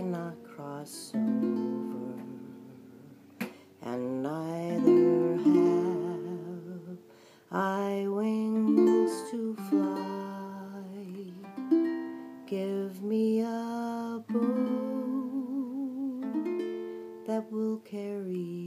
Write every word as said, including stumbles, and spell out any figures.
cannot cross over, and neither have I wings to fly. Give me a boat that will carry